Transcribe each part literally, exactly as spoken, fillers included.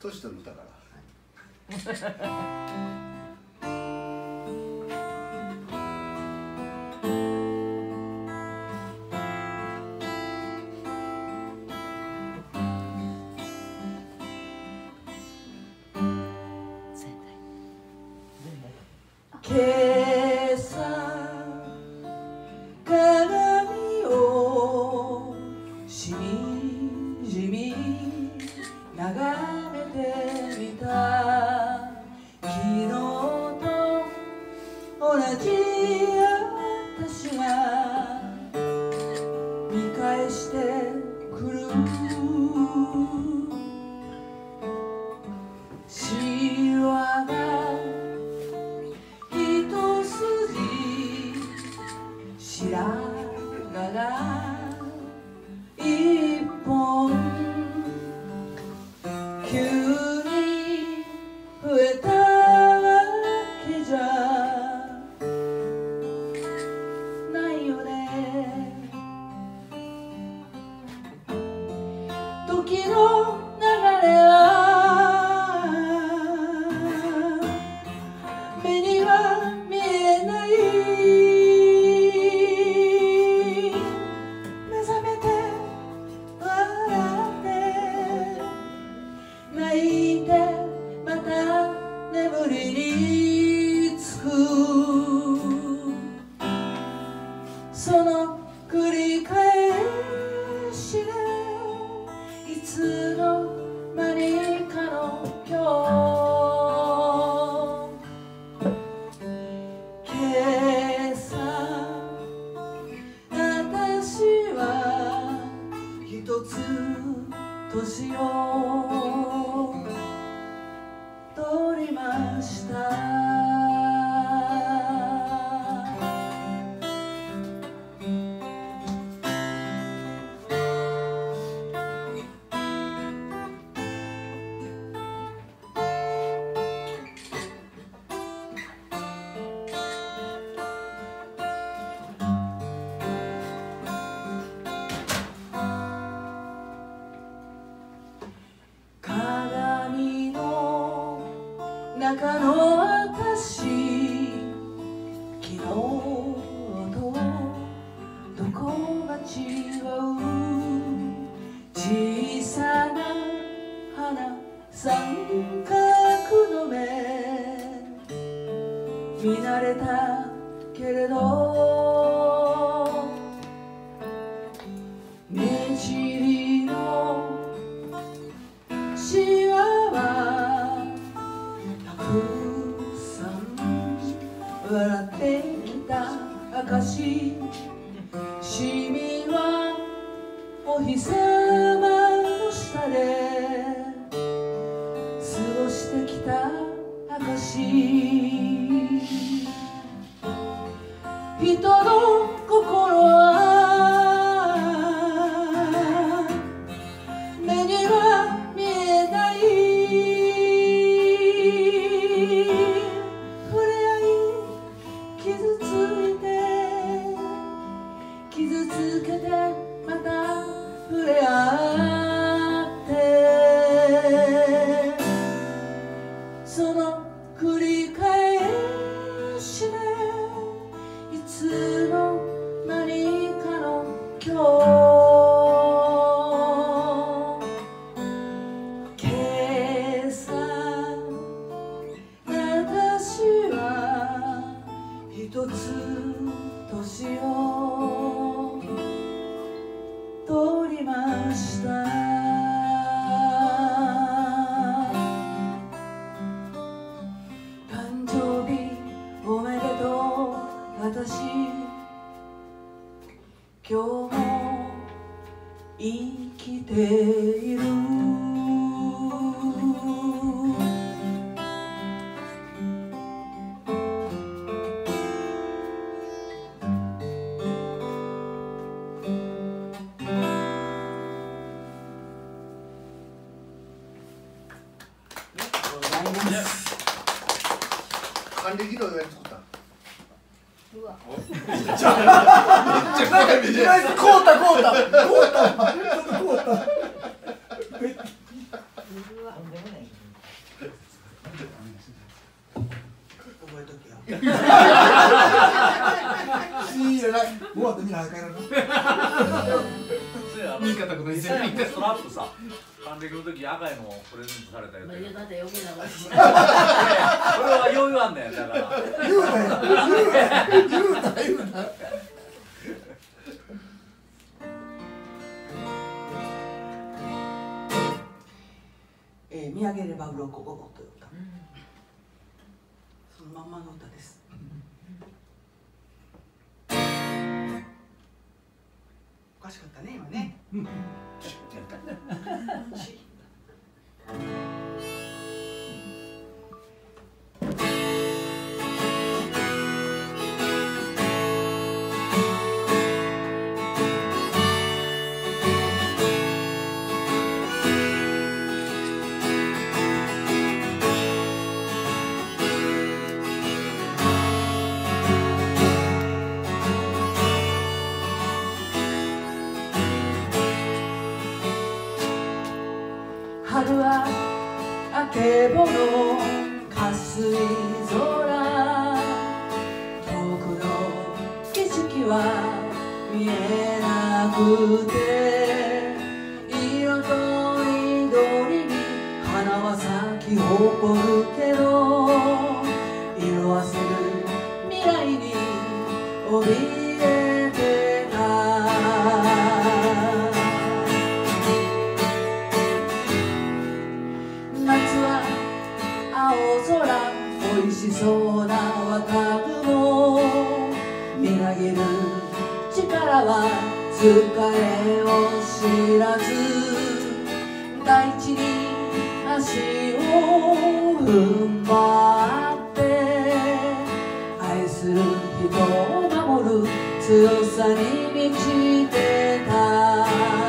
年取る歌から。 今朝鏡をしみじみ眺めてみた。昨日と同じ私が見返してくる。シワが白髪が一本急に増えたわけじゃないよね。時の流れは目には見えない。眠りにつくその繰り返しでいつの間にかの今日。今朝私は一つ年を取りました。中の私、昨日とどこが違う。小さな花三角の目見慣れたけれど目尻のシワはたくさん笑ってきた証。シミはお日様の下で過ごしてきた証。人の心は目には見えない。触れ合い傷ついて傷つけてまた触れ合ってその繰り返しでいつの間にかの今日。今朝私は一つ年を取りました。誕生日おめでとう私、今日も生きている。 還暦の上に作った。 うわ。 めっちゃ怖い目で。 こうたこうたこうた。ちょっとこうた。 うわ。 いいやな、もうあとみんな帰らな。 見方このストラップさ、還暦の時赤いのをプレゼントされたやつ。 いやだって余計なことそれは余裕あんねんだから。 言うなよ、言うなよ、言うな、言うな。 えー、見上げれば鱗ごぼという歌、そのまんまの歌です。おかしかったね今ね。春はあけぼのかすい空、遠くの景色は見えなくて、色とりどりに花は咲き誇るけど、色あせる未来に怯えてた。青空、美味しそうな綿雲、みなぎる力は疲れを知らず、大地に足を踏ん張って愛する人を守る強さに満ちてた。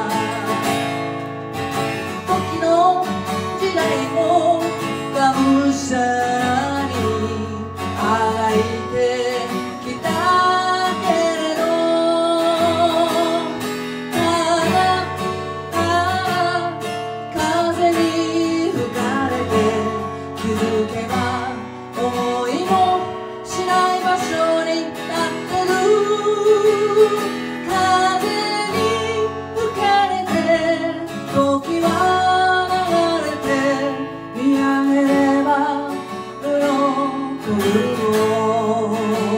時の時代もがむしゃらにあがいてきたけれど、ただただ風に吹かれて気づけば思いもしない場所に立ってる。風に吹かれて時は流れて見上げれば喜ぶの。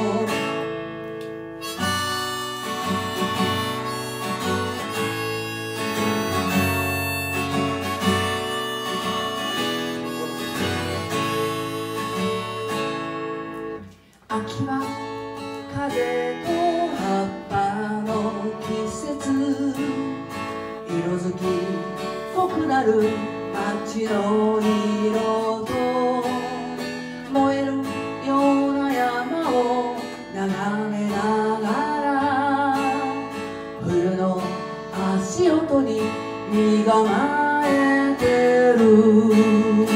秋は風と葉っぱの季節、色づき濃くなる街の色と燃えるような山を眺めながら、冬の足音に身構えてる。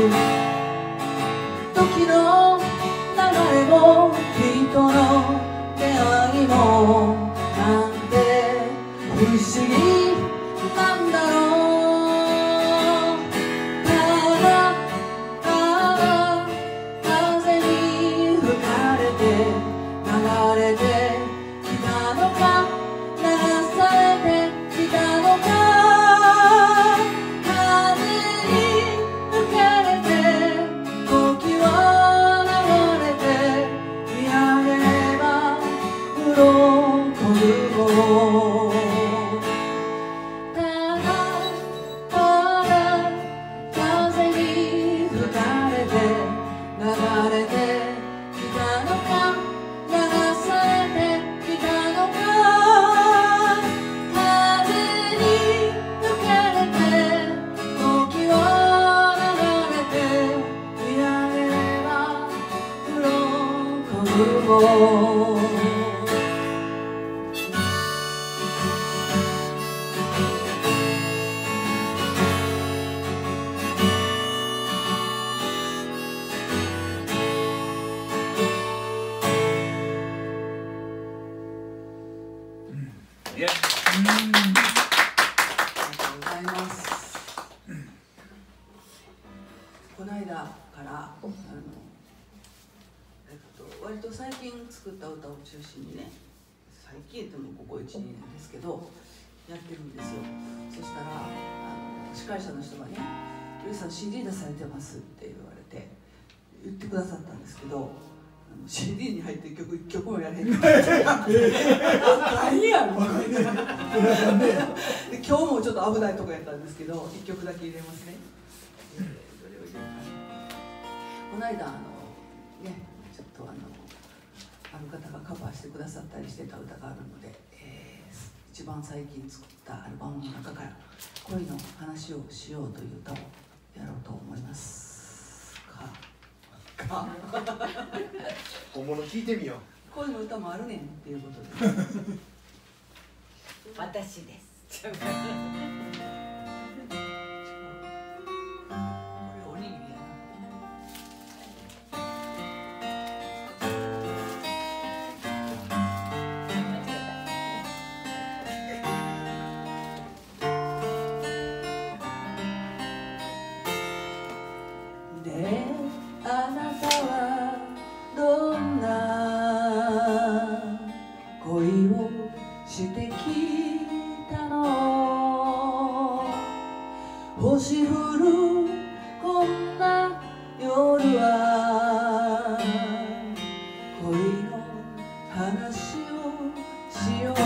時の流れも人の出会いもなんて不思議なんだろう。ただただ風に吹かれて流れてきたのか、流されてきたのか。風に吹かれて時は流れて見上げれば鱗ぶの。ただただ風に吹かれて流れてきたのか、流されてきたのか。風に吹かれて時は流れて見上げれば鱗ぶの。 いや、 ありがとうございます。この間からあのえっと割と最近作った歌を中心にね、最近でもここいち、にねんですけどやってるんですよ。そしたらあの司会者の人がね「ルイさん シーディー 出されてます」って言われて言ってくださったんですけど、シーディー に入ってる曲いっきょくもやれへんから何やろで今日もちょっと危ないとこやったんですけどいっきょくだけ入れますね。えー、どれを入れるかな。この間あのねちょっとあのある方がカバーしてくださったりしてた歌があるので、えー、一番最近作ったアルバムの中から恋の話をしようという歌をやろうと思いますか。か本物聞いてみよう。 恋の歌もあるねんっていうことで私ですこれおにぎりやな。ねえあなたはどんな恋をしてきたの。星降るこんな夜は恋の話をしよう。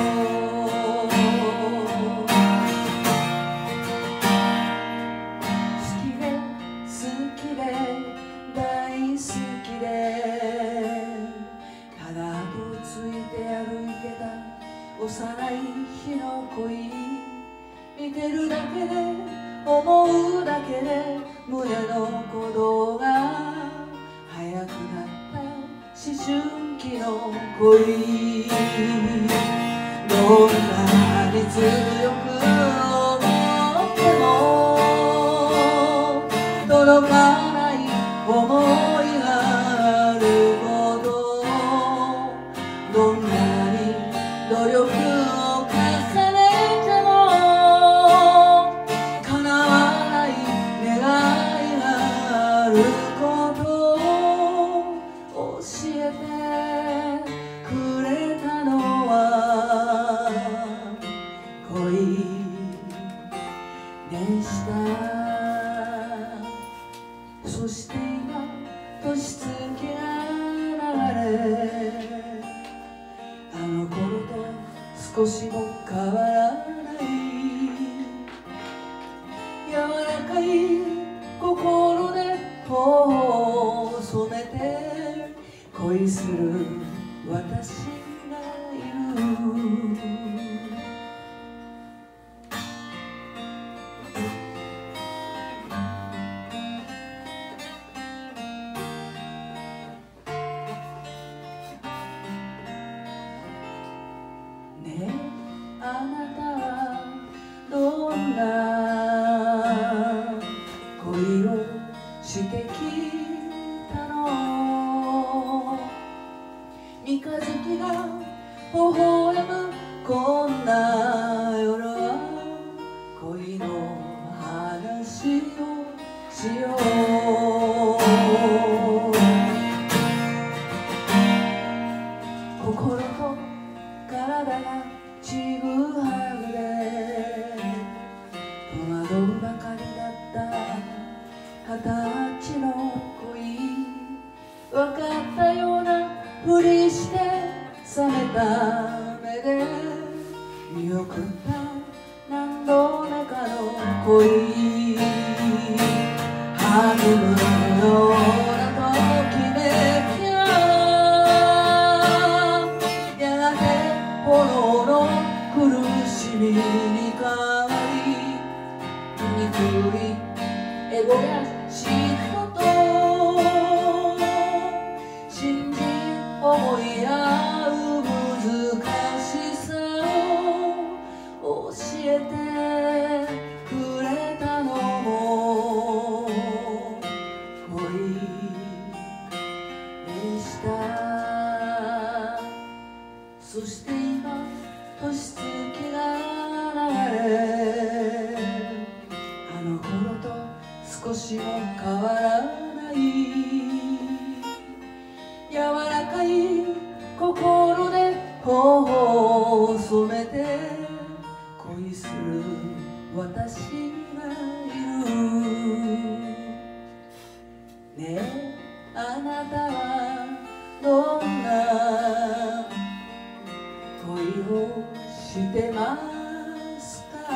好きで好きで大好きでただとついて歩いてた幼い日の恋、見てるだけで思うだけで胸の鼓動が速くなった思春期の恋、どんなに強く思っても届かない思いがあるほど、どんなに努力を重ねても叶わない願いがあることを教えてくれたのは恋でした。そして今年月が流れ、あの頃と少しも変わらない柔らかい心で頬を染めて恋する私がいる。ねえあなたはどんな恋をしてきたの。三日月が微笑むこんな夜は恋の話をしよう。心と体がちぐはぐで戸惑うばかりだった二十歳の恋、分かったようなふりして冷めた目で見送った何度目かの恋、励むようなときめきがやがて炎の苦しみに変わり、醜いエゴや嫉妬と信じ思い合う難しさを教えてくれたのも恋でした。そして今年月が流れ、あの頃と少しも変わらない柔らかい心で頬を染めて恋する私がいる。ねえあなたはどんな恋をしてますか。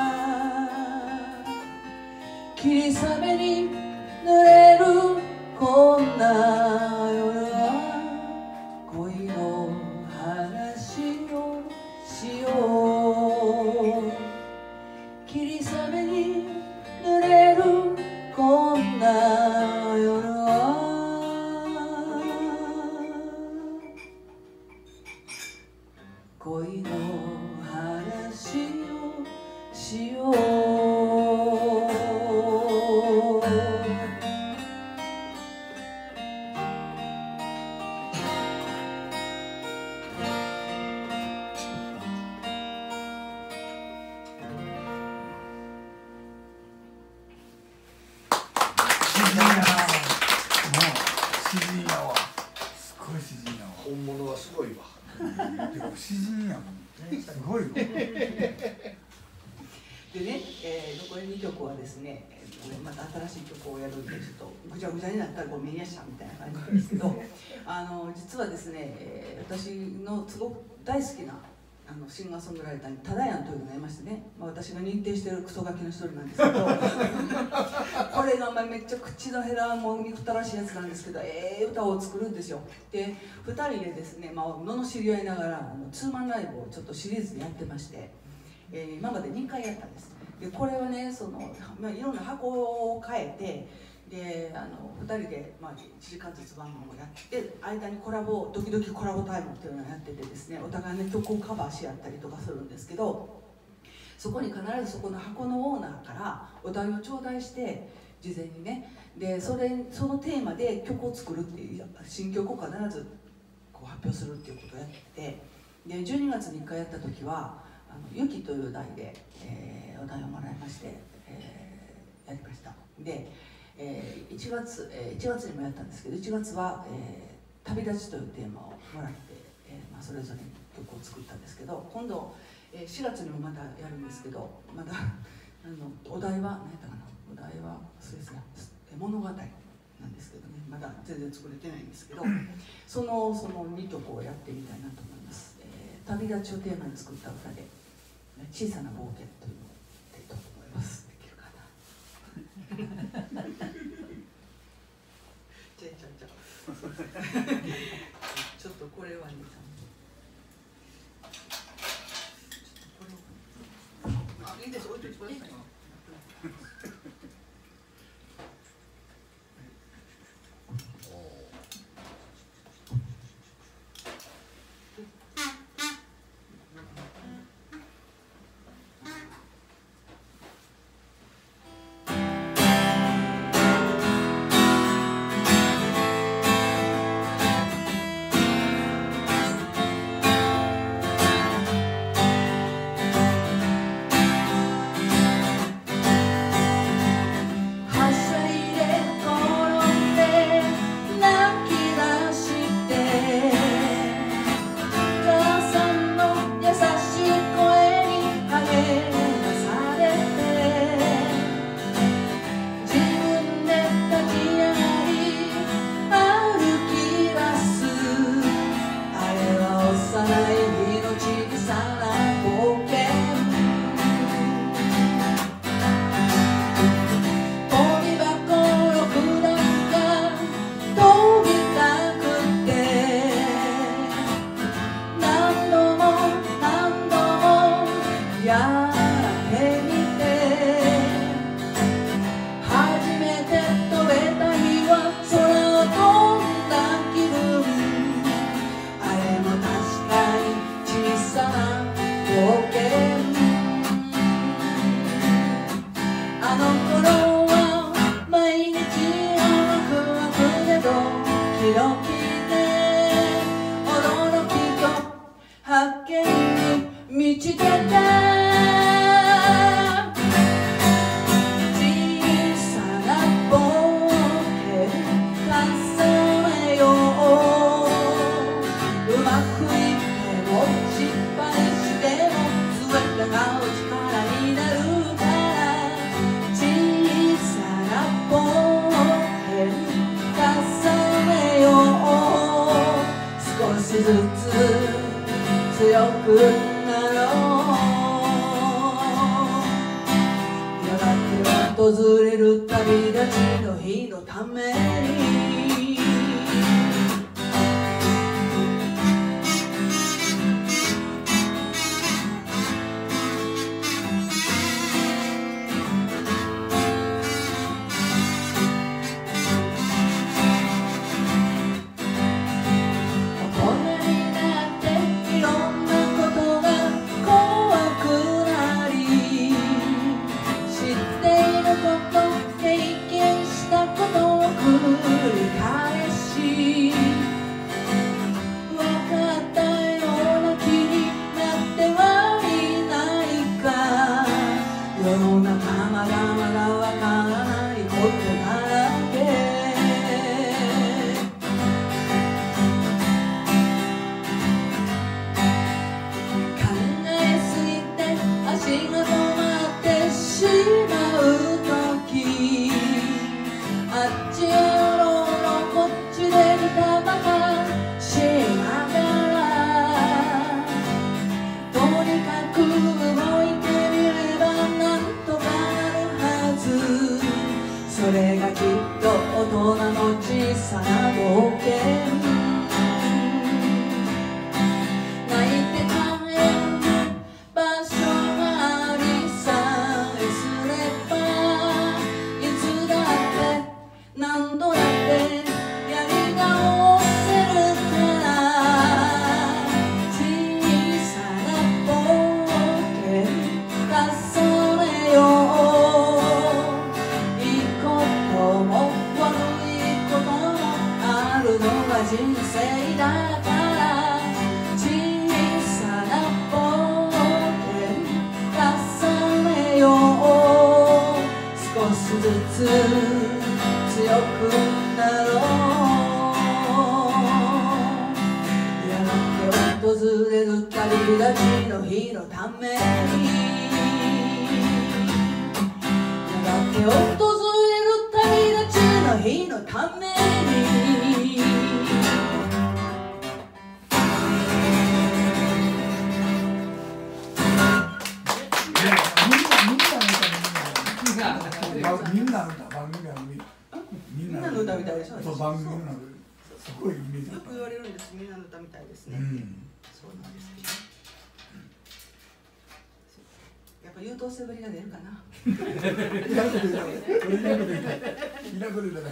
霧雨に濡れるこんな夜は恋の話をしよう。霧雨に濡れるこんな夜は恋の話をしよう。 詩人やわ。すごい詩人やわ。 本物はすごいわ。 詩人やもん。すごいわ。 でね、えー、残りにきょくはですね、また新しい曲をやるんでちょっとぐちゃぐちゃになったらごめんやしゃみたいな感じなんですけどあの実はですね、えー、私のすごく大好きなあのシンガーソングライターにタダヤンというのがいましてね、まあ、私が認定しているクソガキの一人なんですけどこれがまあめっちゃ口のへらも憎たらしいやつなんですけど、ええー、歌を作るんですよ。でふたりでですね、まあ、罵り合いながらあのツーマンライブをちょっとシリーズでやってまして、えー、今までにかいやったんです。でこれはねその、まあ、いろんな箱を変えてであのふたりで、まあ、いちじかんずつ番組をやって間にコラボドキドキコラボタイムっていうのをやっててですね、お互いの曲をカバーし合ったりとかするんですけど、そこに必ずそこの箱のオーナーからお題を頂戴して事前にね、でそれそのテーマで曲を作るっていう新曲を必ずこう発表するっていうことをやってて、でじゅうにがつにいっかいやった時は「あのゆき」という題で、えー、お題をもらいまして、えー、やりました。で、えー、いちがつ、えー、いちがつにもやったんですけどいちがつは、えー「旅立ち」というテーマをもらって、えーまあ、それぞれ曲を作ったんですけど、今度、えー、しがつにもまたやるんですけど、まだあのお題は何やったかな、お題はそうですね物語なんですけどね、まだ全然作れてないんですけどそのそのにきょくをやってみたいなと思います。えー、旅立ちをテーマに作った歌で「小さな冒険」というのをやっていこうと思います。できるかなちゃいちゃいちゃちょっとこれはねあ、いいです、置いといてください。「 くなろう。やがて訪れる旅立ちの日のためにそれがきっと大人の小さな冒険。泣いて帰る場所がありさえすればいつだって何度だってやり直せるから小さな冒険重ねよう。人生だから小さな冒険重ねよう。少しずつ強くなろう。やがて訪れる旅立ちの日のためにやがて訪れる旅立ちの日のためにみんなの歌、番組はみんなの歌みたいでしょ。 そう、番組のすごいイメージ。 よく言われるんです。みんなの歌みたいですね。 うん、 そうなんですけど。やっぱ優等生ぶりが出るかな。 いらんこと言うた。いらんこと言うた。いらんこと言うた。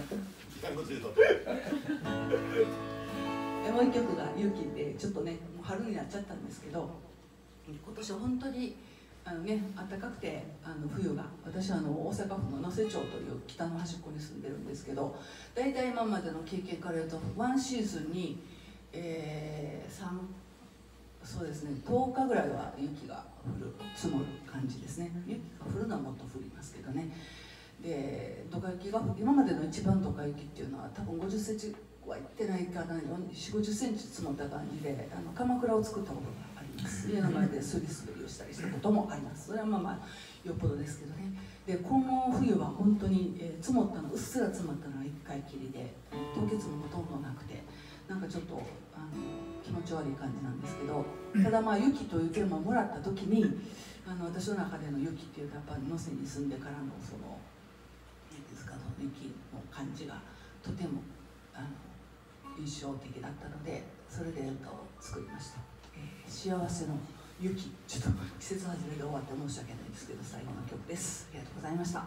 もう一曲が勇気で、ちょっとね、もう春になっちゃったんですけど、今年本当に。あのね、暖かくてあの冬が私はあの大阪府の能勢町という北の端っこに住んでるんですけど、大体今までの経験から言うとワンシーズンに、えー、さんそうですねとおかぐらいは雪が降る積もる感じですね。雪が降るのはもっと降りますけどね。でドカ雪が今までの一番ドカ雪っていうのは多分ごじゅっセンチはいってないかな、よんじゅうごじゅっセンチ積もった感じであの鎌倉を作ったことがあります。家の前でスリスリをしたりしたこともあります。それはまあまあよっぽどですけどね。でこの冬は本当に、えー、積もったのうっすら積もったのはいっかいきりで凍結もほとんどなくてなんかちょっとあの気持ち悪い感じなんですけど、ただまあ雪と雪ももらった時にあの私の中での雪っていうとやっぱり能勢に住んでからのその何ですか雪の感じがとてもあの印象的だったのでそれで歌を作りました。えー、幸せの雪、ちょっと季節始めで終わって申し訳ないんですけど最後の曲です。ありがとうございました。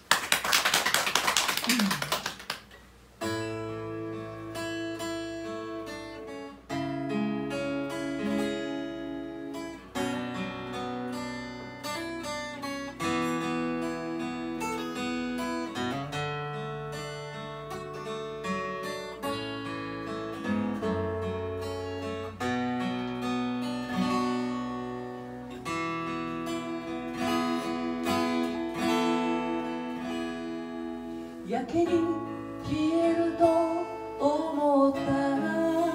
やけに冷えると思ったら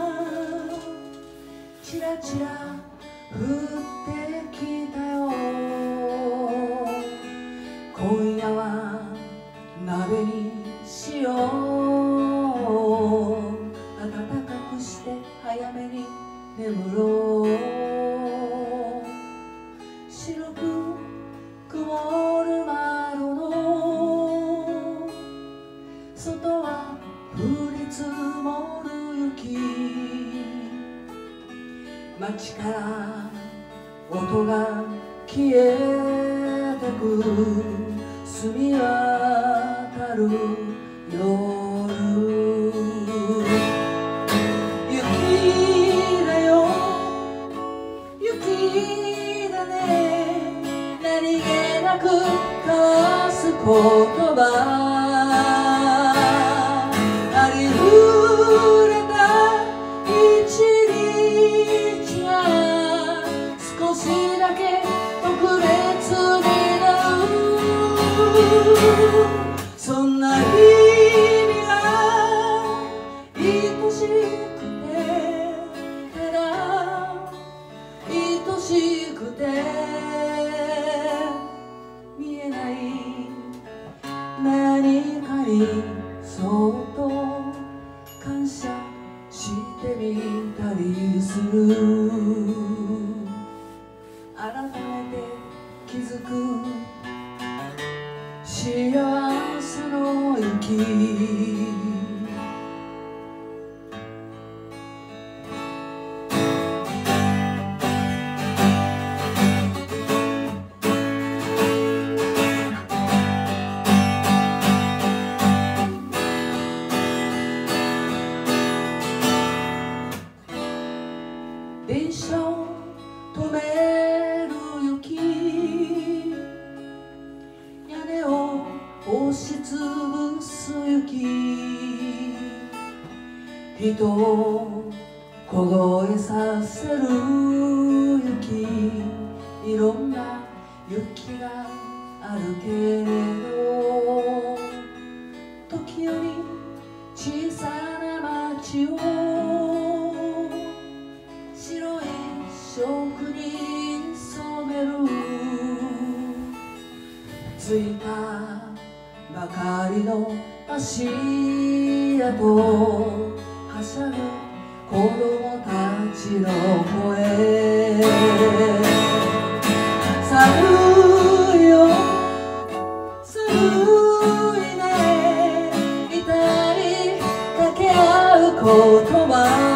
チラチラ降ってきたよ。今夜は鍋にしよう。暖かくして早めに眠ろう。 外は降り積もる雪、街から音が消えてく、澄み渡る夜、雪だよ雪だね、何気なく交わす言葉、ありふれた一日が少しだけ特別になる、そんな日々が愛しくて、ただ愛しくて見えない何かにそっと感謝してみたりする、改めて気づく幸せの雪、電車を止める雪、屋根を押しつぶす雪、人を凍えさせる雪、いろんな雪があるけれど、時折小さな街を白い色に染める、ついたばかりの足跡、はしゃぐ子供たちの声、寒いよ寒いね、痛い掛け合う言葉、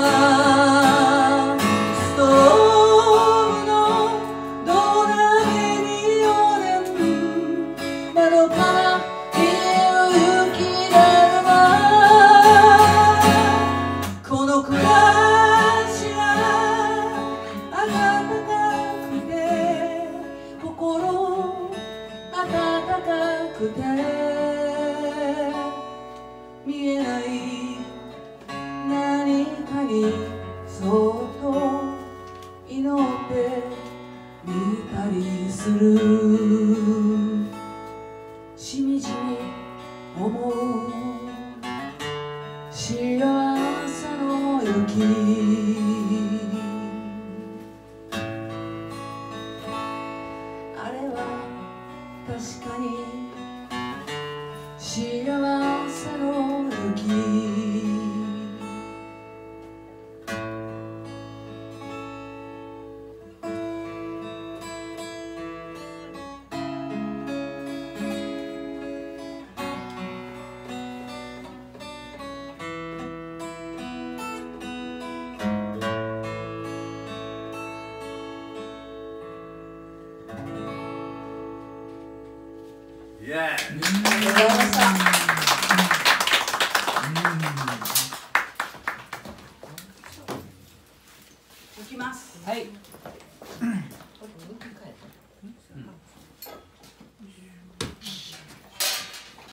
見えない何かにそっと祈ってみたりする、しみじみ思う幸せの雪、あれは確かに幸せの雪、 イエーイ。 ありがとうございました。いきます。 はい。